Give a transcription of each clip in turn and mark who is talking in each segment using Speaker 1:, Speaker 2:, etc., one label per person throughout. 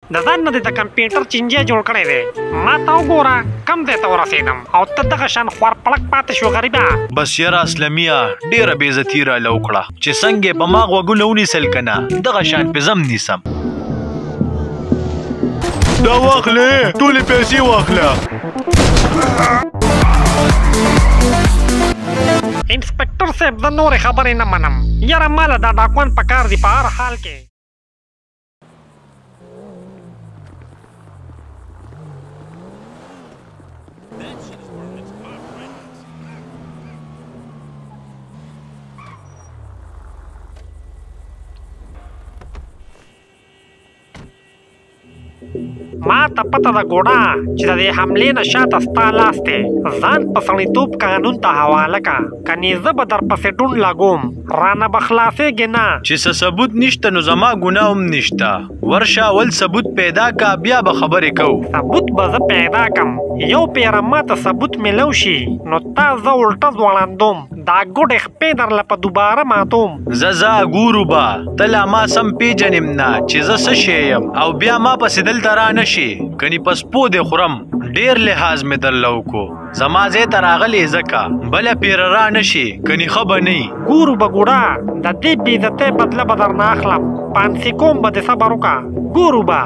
Speaker 1: د ځان نه د کمپیوټر چینجه جوړ کړی دی. ما ته وګوره کم ځای ته ورسېدم او ته دغه شان خوار پړک پاتې شو غریبه.
Speaker 2: بس یاره اسلمیه ډېره بېعزتي راله وکړه چې څنګه یې په ما غوږونه ونیسل که نه دغه شان پې زم نیسم. دا واخلې ټولې پیسې واخله.
Speaker 1: انسپکټر صاحب زه نورې خبرې نه منم. یاره ماله دا ډاکوان په کار دي په هر حال کې. ما ته پته ده ګوډا چې د دې حملې نه شاته ستا لاس دی. ځان په سړیتوب قانون ته حواله که کنې زه به درپسې ډونډ لګوم رانه به خلاصېږې نه.
Speaker 2: چې څه ثبوت نشته نو زما ګناه هم نشته. ورشه اول ثبوت پیدا که بیا به خبرې کوو.
Speaker 1: ثبوت به زه پیدا کم. یو پیره ما ته ثبوت میلو شي نو تا زه الټه ځوړندوم. دا ګوډې خپې درله په دوباره ماتوم.
Speaker 2: زه ګورو به ته لا ما سم پیژنم نه چې زه څه شی یم او بیا ما پسې دلته را نه شي کنې په سپو دې خورم. ډېر لحاظ مې درله وکړو زما ځای ته راغلې ځکه بله پیره را نه شي کنې ښه به نه.
Speaker 1: ګورو به ګوډا د دې بېعزتۍ بدله به درنه اخلم. پانسي کوم به دې صبر وکړه. ګورو به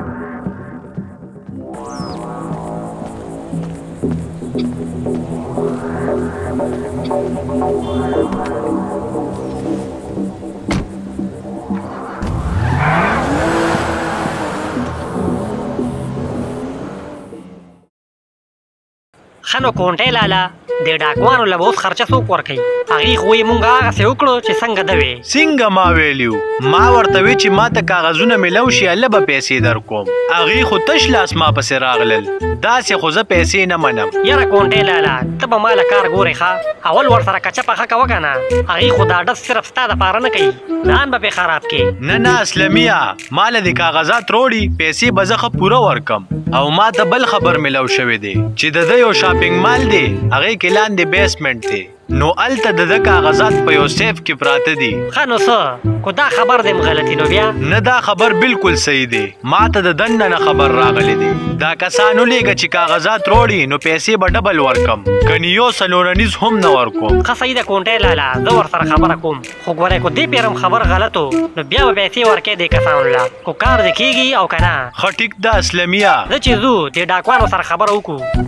Speaker 1: ښه نو کونټۍ لاله د ډاکوانو له به اوس خرچه څوک ورکوي؟ هغې خو یې مونږ هغسې وکړو چې څنګه ده وې.
Speaker 2: څنګه ما ویلي ما ورته وی چې ما ته کاغذونه میلو شي هله به پیسې در کوم. هغې خو تش لاس ما پسې راغلل. داسې خو زه پیسې نه منم.
Speaker 1: یاره کونټۍ لاله ته به ما له کار ګورې ښه. اول ورسره کچه پخه کوه که نه. هغې خو دا ډس صرف ستا دپاره نه کوي ځان به پرې خراب کړي.
Speaker 2: نه نه اسلمیه ما له دې کاغذات روړي پیسې به زه ښه پوره ورکم. او ما ته بل خبر میلو شوی دی چې د ده یو شاپینګ مال دی هغې کې لاندې بیسمنټ دی نو هلته د ده کاغذات په یو سیف کې پراته دي.
Speaker 1: ښه نو څه خو دا خبر دی غلطي نو بیا
Speaker 2: نه دا خبر بالکل صحیح دی. ما ته د دننه نه خبر راغلی دی. دا کسان ولیږه چې کاغذات روړي نو پیسې به ډبل ورکم کنې یو څلورنیز هم نه ورکوم.
Speaker 1: ښه صحیح ده کونټۍ لاله زه ورسره خبره کوم. خو ګورئ که دې پیرم خبر غلط و نو بیا به پیسې ورکوې دې کسانو له. خو کار دې کېږي او که نه.
Speaker 2: ښه ټیک ده اسلمیه
Speaker 1: زه چې ځو دې ډاکوانو سره خبره وکړو.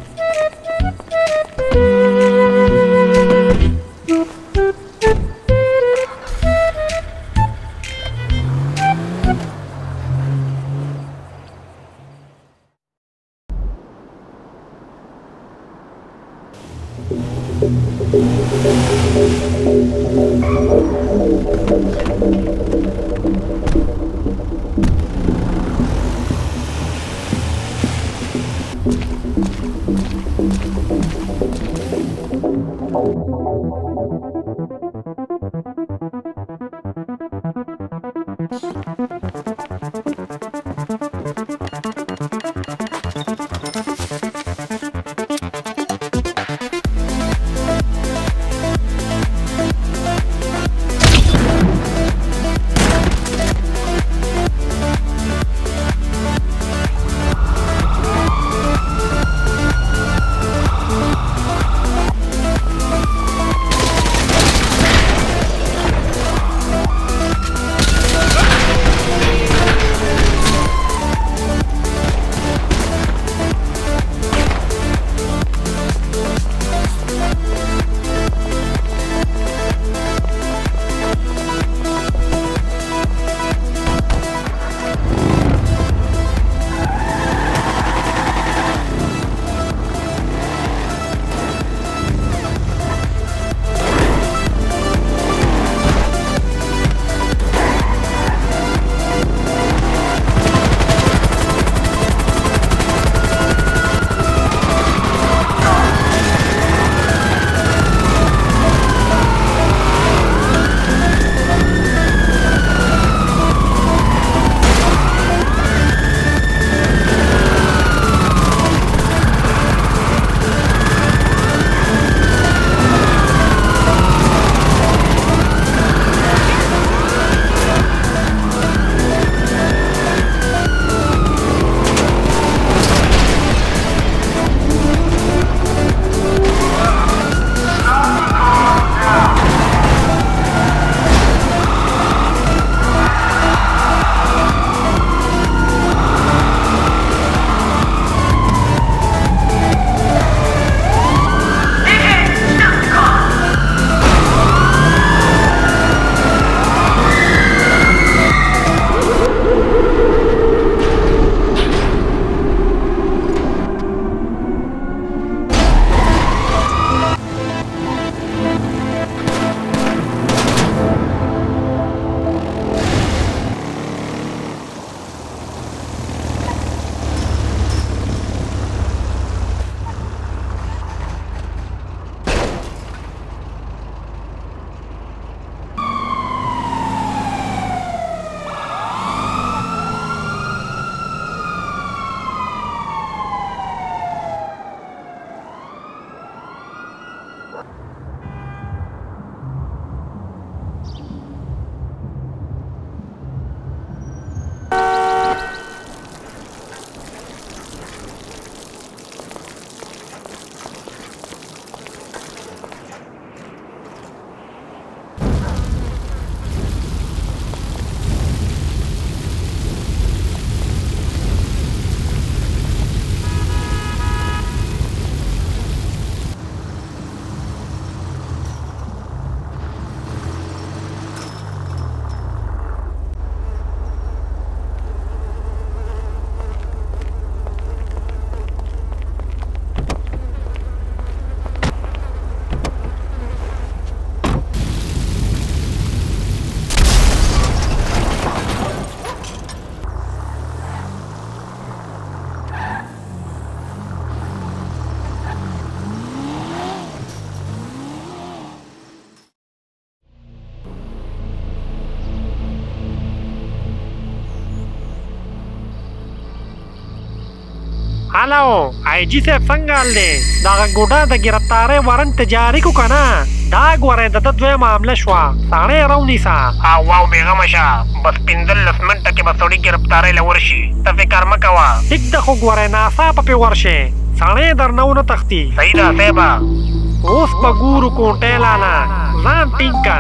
Speaker 1: هلو آی جی صاحب څنګه حال دی؟ دغه ګوډا د ګرفتارۍ وارنټ جاري کړو که نه؟ دا ګورئ د ده دویمه معامله شوه، سړی یې راونیسه.
Speaker 3: واو بېغمه شه، بس 15 منټه کې به سړي ګرفتارۍ له ورشي، ته فکر مه کوه.
Speaker 1: ټیک ده خو ګورئ ناڅاپه پې ورشئ، سړی درنه ونه تښتي.
Speaker 3: صحیح ده صاحبه.
Speaker 1: اوس به ګورو کوټې لاله، ځان ټینګ که.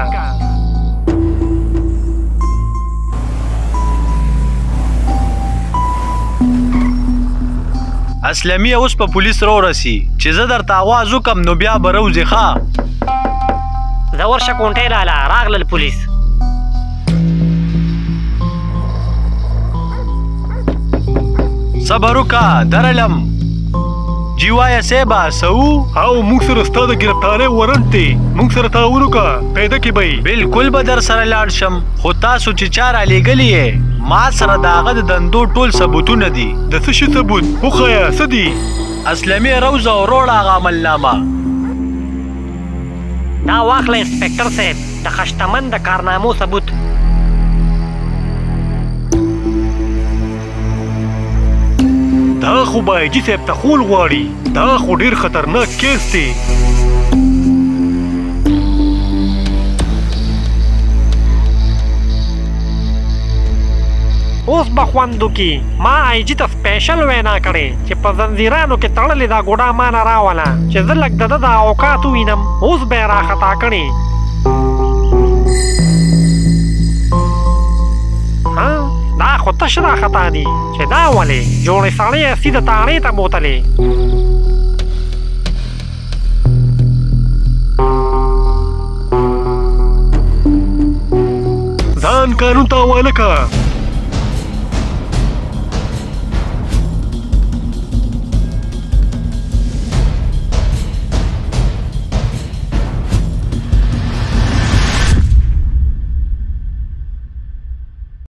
Speaker 2: اسلمي اوس په پولیس راورسي چې زه درته آواز وکم نو بیا به روځې ښه.
Speaker 4: زه ورشه کونټۍ لاله، راغلل پولیس.
Speaker 2: صبر وکړه درلم. جی وایه صیبه څه وو؟
Speaker 1: او موږ سره ستا د ګرفتارۍ وارنټ دی، موږ سره تعاون وکړه، پیدا کې به یې.
Speaker 2: بالکل به در سره لاړ شم، خو تاسو چې چا رالیږلي یې ما سره د هغه د دندو ټول ثبوتونه دي.
Speaker 1: د څه شي ثبوت؟ وښیه څه دي؟
Speaker 2: اسلمي روزه او روړه هغه عملنامه.
Speaker 4: دا واخله انسپکټر صاحب، د خشتمن د کارنامو ثبوت.
Speaker 1: دا خو به آی جي صاحب ته خول غواړي، دا خو ډېر خطرناک کیس دی. اوس به خوند وکړي. ما آی جي ته سپیشل وینا کړې چې په زنځیرانو کې تړلې دا ګوډا ما نه راوله چې زه لږ د ده د اوقات ووینم، اوس به یې راخطا کړې. دا خو تش راخطا دي چې دا ولې جوړې سړی یې سیده تاڼې ته بوتلې. ځان قانون ته حواله کړه.